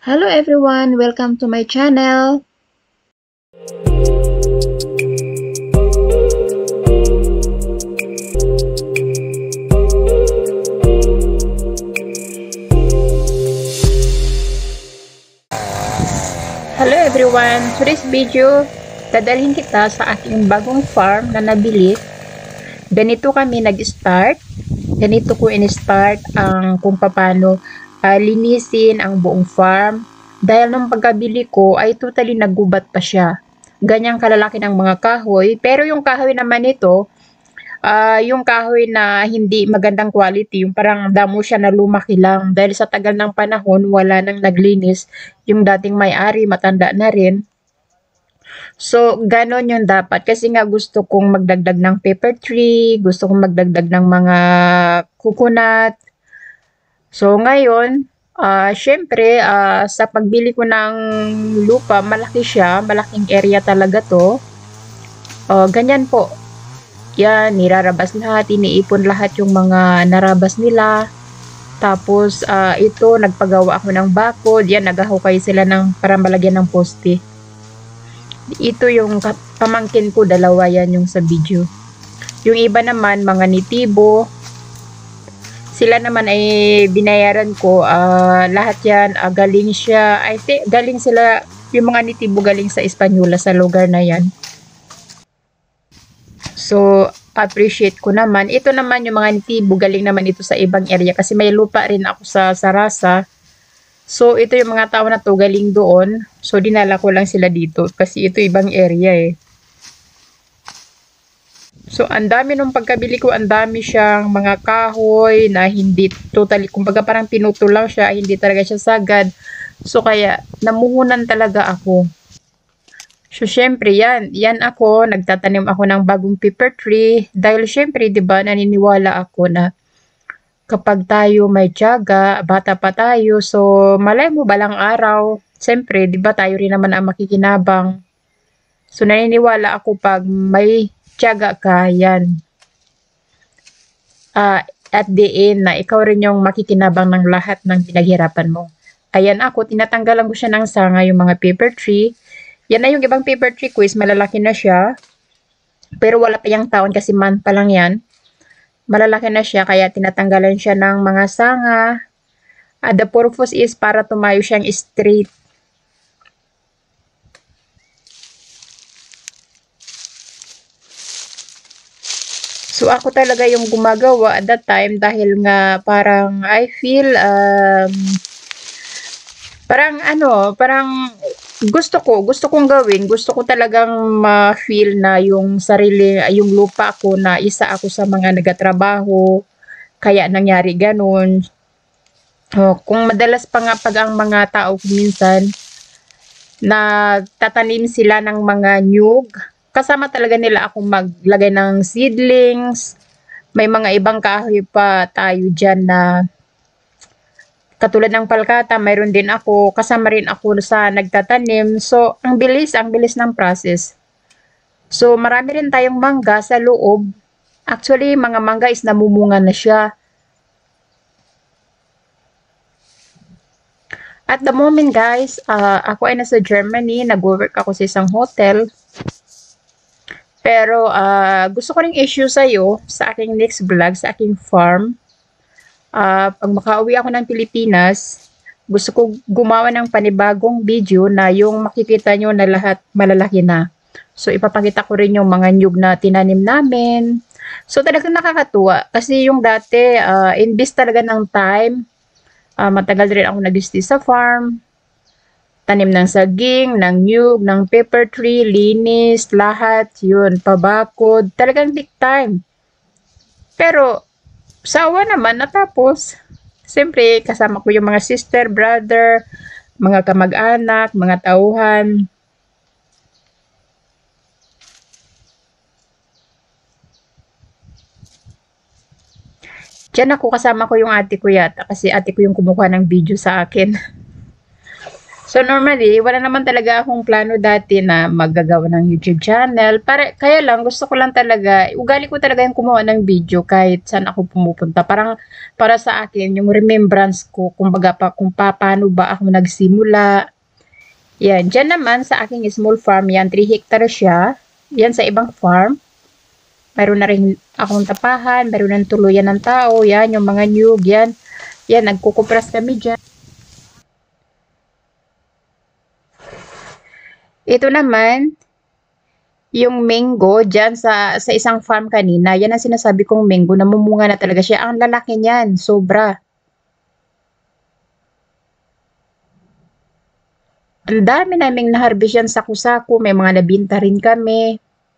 Hello everyone, welcome to my channel. Hello everyone, today's video, dadalhin kita sa aking bagong farm na nabili. Ganito kami nag-start. Ganito ko in-start ang kung paano linisin ang buong farm. Dahil nung pagkabili ko ay totally naggubat pa siya. Ganyang kalalaki ng mga kahoy. Pero yung kahoy naman ito, yung kahoy na hindi magandang quality, yung parang damo siya na lumaki lang. Dahil sa tagal ng panahon, wala nang naglinis. Yung dating may-ari, matanda na rin. So, ganon yung dapat. Kasi nga gusto kong magdagdag ng pepper tree, gusto kong magdagdag ng mga coconut. So, ngayon, syempre, sa pagbili ko ng lupa, malaki siya, malaking area talaga to. Ganyan po. Yan, nirarabas lahat, iniipon lahat yung mga narabas nila. Tapos, ito, nagpagawa ako ng bakod. Yan, naghahukay sila para malagyan ng poste. Ito yung pamangkin ko, dalawa yan yung sa video. Yung iba naman, mga nitibo. Sila naman ay binayaran ko. Lahat yan, galing siya. I think, galing sila, yung mga nitibo galing sa Espanyola, sa lugar na yan. So, appreciate ko naman. Ito naman yung mga nitibo, galing naman ito sa ibang area. Kasi may lupa rin ako sa Sarasa. So, ito yung mga tao na to galing doon. So, dinala ko lang sila dito. Kasi ito ibang area eh. So, ang dami nung pagkabili ko, ang dami siyang mga kahoy na hindi totally, kumbaga parang pinutol lang siya, hindi talaga siya sagad. So, kaya namuhunan talaga ako. So, syempre, yan ako, nagtatanim ako ng bagong pepper tree. Dahil syempre, di ba, naniniwala ako na kapag tayo may tiyaga, bata pa tayo, so malay mo balang araw, syempre, di ba, tayo rin naman ang makikinabang. So, naniniwala ako pag may tiyaga ka, yan. At the end na ikaw rin yung makikinabang ng lahat ng pinaghirapan mo. Ayan ako, tinatanggalan ko siya ng sanga yung mga paper tree. Yan na yung ibang paper tree ko is malalaki na siya. Pero wala pa yung taon kasi month pa lang yan. Malalaki na siya kaya tinatanggalan siya ng mga sanga. The purpose is para tumayo siyang straight. So, ako talaga yung gumagawa at that time dahil nga parang I feel, parang gusto kong gawin, gusto ko talagang ma-feel na yung sarili, yung lupa ko na isa ako sa mga nagatrabaho, kaya nangyari ganun. Kung madalas pa nga pag ang mga tao minsan, nagtatanim sila ng mga nyug, kasama talaga nila akong maglagay ng seedlings. May mga ibang kahoy pa tayo dyan na katulad ng palkata, mayroon din ako, kasama rin ako sa nagtatanim. So, ang bilis ng process. So, marami rin tayong mangga sa loob. Actually, mga mangga is namumunga na siya. At the moment guys, ako ay nasa Germany, nag-work ako sa isang hotel. Pero gusto ko ring issue sa'yo sa aking next vlog, sa aking farm. Pag makauwi ako ng Pilipinas, gusto ko gumawa ng panibagong video na yung makikita nyo na lahat malalaki na. So, ipapakita ko rin yung mga nyug na tinanim namin. So, talagang nakakatuwa. Kasi yung dati, invest talaga ng time. Matagal rin ako nag-stay sa farm. Tanim ng saging, ng nyug, ng pepper tree, linis, lahat. Yun, pabakod. Talagang big time. Pero, sawa naman natapos. Siyempre, kasama ko yung mga sister, brother, mga kamag-anak, mga tauhan. Diyan ako, kasama ko yung ate ko yata kasi ate ko yung kumukuha ng video sa akin. So normally, wala naman talaga akong plano dati na maggagawa ng YouTube channel. Kaya lang, gusto ko lang talaga, ugali ko talaga yung kumuha ng video kahit saan ako pumupunta. Parang para sa akin, yung remembrance ko, kumbaga pa kung paano ba ako nagsimula. Yan, dyan naman sa aking small farm, yan, 3 hectares siya. Yan sa ibang farm. Meron na rin akong tapahan, meron ng tuluyan ng tao, yan, yung mga nyug, yan. Yan, nagkukupras kami dyan. Ito naman, yung mango dyan sa isang farm kanina, yan ang sinasabi kong mango, namumunga na talaga siya. Ang lalaki niyan, sobra. Ang dami naming na-harvest yan sa kusako, may mga nabinta rin kami.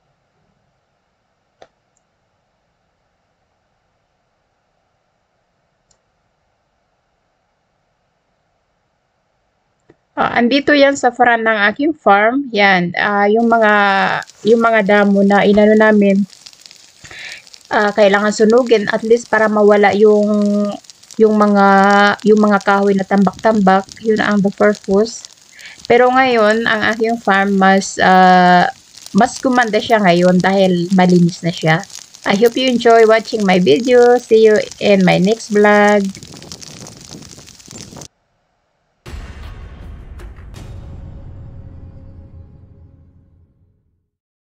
Andito yan sa front ng aking farm. Yan, yung mga damo na inano namin, kailangan sunugin at least para mawala yung mga kahoy na tambak-tambak. Yun ang the purpose. Pero ngayon, ang aking farm mas gumanda siya ngayon dahil malinis na siya. I hope you enjoy watching my video. See you in my next vlog.